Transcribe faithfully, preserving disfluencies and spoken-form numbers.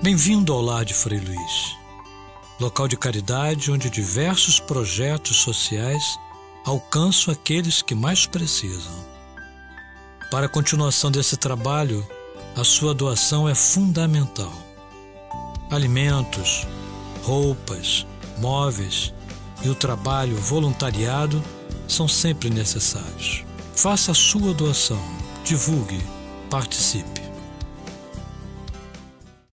Bem-vindo ao Lar de Frei Luís, local de caridade onde diversos projetos sociais alcançam aqueles que mais precisam. Para a continuação desse trabalho, a sua doação é fundamental. Alimentos, roupas, móveis e o trabalho voluntariado são sempre necessários. Faça a sua doação, divulgue, participe.